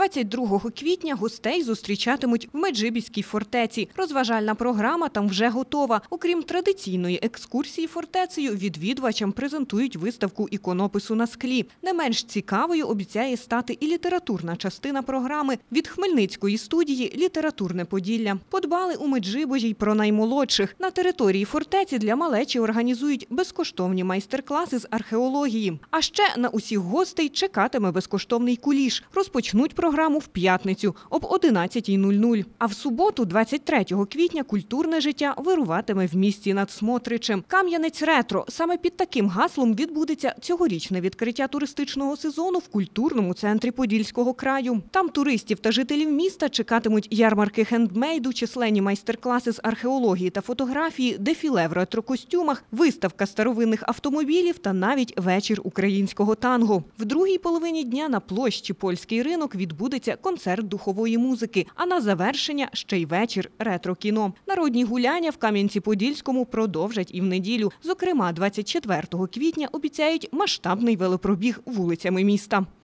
22 квітня гостей зустрічатимуть в Меджибіській фортеці. Розважальна програма там вже готова. Окрім традиційної екскурсії фортецею, відвідувачам презентують виставку іконопису на склі. Не менш цікавою обіцяє стати і літературна частина програми від Хмельницької студії «Літературне Поділля». Подбали у Меджибожі й про наймолодших. На території фортеці для малечі організують безкоштовні майстер-класи з археології. А ще на усіх гостей чекатиме безкоштовний куліш. Розпочнуть програму в п'ятницю об 11:00. А в суботу, 23 квітня, культурне життя вируватиме в місті над Смотричем. Кам'янець ретро. Саме під таким гаслом відбудеться цьогорічне відкриття туристичного сезону в культурному центрі Подільського краю. Там туристів та жителів міста чекатимуть ярмарки хендмейду, численні майстер-класи з археології та фотографії, дефіле в ретро-костюмах, виставка старовинних автомобілів та навіть вечір українського танго. В другій половині дня на площі Польський ринок відбудеться концерт духової музики, а на завершення ще й вечір ретро-кіно. Народні гуляння в Кам'янці-Подільському продовжать і в неділю. Зокрема, 24 квітня обіцяють масштабний велопробіг вулицями міста.